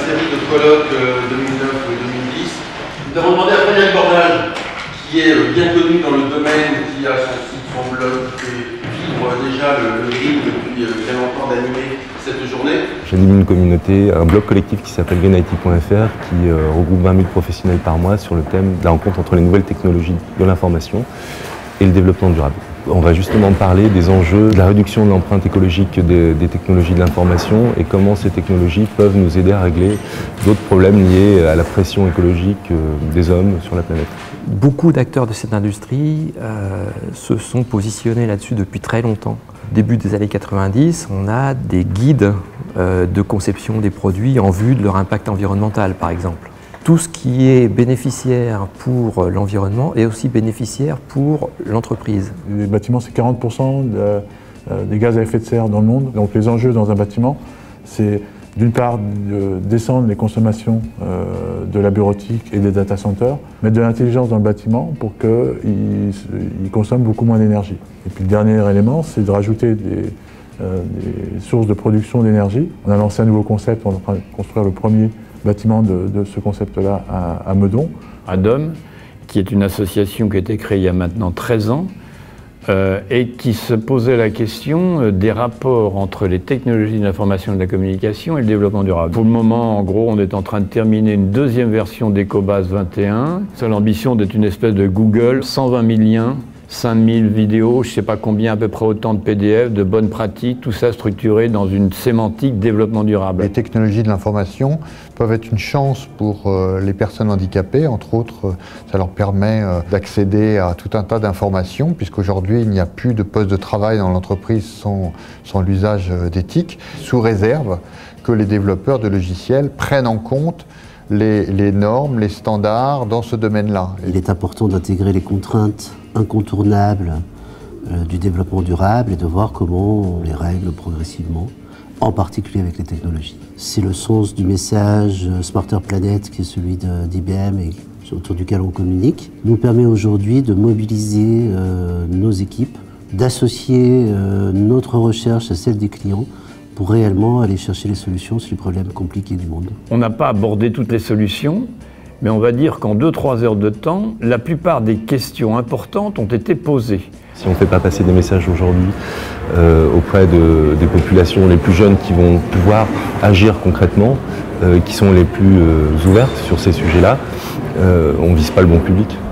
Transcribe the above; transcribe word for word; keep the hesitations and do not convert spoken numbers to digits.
série de colloques deux mille neuf deux mille dix. Nous avons demandé à Frédéric Bordage, qui est bien connu dans le domaine, qui a son site, son blog, qui fait vivre déjà le, le green depuis bien longtemps, d'animer cette journée. J'anime une communauté, un blog collectif qui s'appelle green I T point F R, qui euh, regroupe vingt mille professionnels par mois sur le thème de la rencontre entre les nouvelles technologies de l'information et le développement durable. On va justement parler des enjeux de la réduction de l'empreinte écologique des, des technologies de l'information et comment ces technologies peuvent nous aider à régler d'autres problèmes liés à la pression écologique des hommes sur la planète. Beaucoup d'acteurs de cette industrie euh, se sont positionnés là-dessus depuis très longtemps. Début des années quatre-vingt-dix, on a des guides euh, de conception des produits en vue de leur impact environnemental, par exemple. Tout ce qui est bénéficiaire pour l'environnement est aussi bénéficiaire pour l'entreprise. Les bâtiments, c'est quarante pour cent de, euh, des gaz à effet de serre dans le monde. Donc les enjeux dans un bâtiment, c'est d'une part de descendre les consommations euh, de la bureautique et des data centers, mettre de l'intelligence dans le bâtiment pour qu'il il consomme beaucoup moins d'énergie. Et puis le dernier élément, c'est de rajouter des, euh, des sources de production d'énergie. On a lancé un nouveau concept, on est en train de construire le premier bâtiment de, de ce concept-là à, à Meudon. Adom, qui est une association qui a été créée il y a maintenant treize ans euh, et qui se posait la question euh, des rapports entre les technologies de l'information et de la communication et le développement durable. Pour le moment, en gros, on est en train de terminer une deuxième version d'EcoBase vingt et un. C'est l'ambition d'être une espèce de Google, cent vingt mille liens, cinq mille vidéos, je ne sais pas combien, à peu près autant de P D F, de bonnes pratiques, tout ça structuré dans une sémantique développement durable. Les technologies de l'information peuvent être une chance pour euh, les personnes handicapées. Entre autres, euh, ça leur permet euh, d'accéder à tout un tas d'informations, puisqu'aujourd'hui, il n'y a plus de poste de travail dans l'entreprise sans, sans l'usage euh, d'éthique, sous réserve que les développeurs de logiciels prennent en compte les, les normes, les standards dans ce domaine-là. Il est important d'intégrer les contraintes incontournables euh, du développement durable et de voir comment on les règle progressivement, en particulier avec les technologies. C'est le sens du message Smarter Planet, qui est celui d'I B M et autour duquel on communique, nous permet aujourd'hui de mobiliser euh, nos équipes, d'associer euh, notre recherche à celle des clients pour réellement aller chercher les solutions sur les problèmes compliqués du monde. On n'a pas abordé toutes les solutions, mais on va dire qu'en deux trois heures de temps, la plupart des questions importantes ont été posées. Si on ne fait pas passer des messages aujourd'hui euh, auprès de, des populations les plus jeunes qui vont pouvoir agir concrètement, euh, qui sont les plus euh, ouvertes sur ces sujets-là, euh, on ne vise pas le bon public.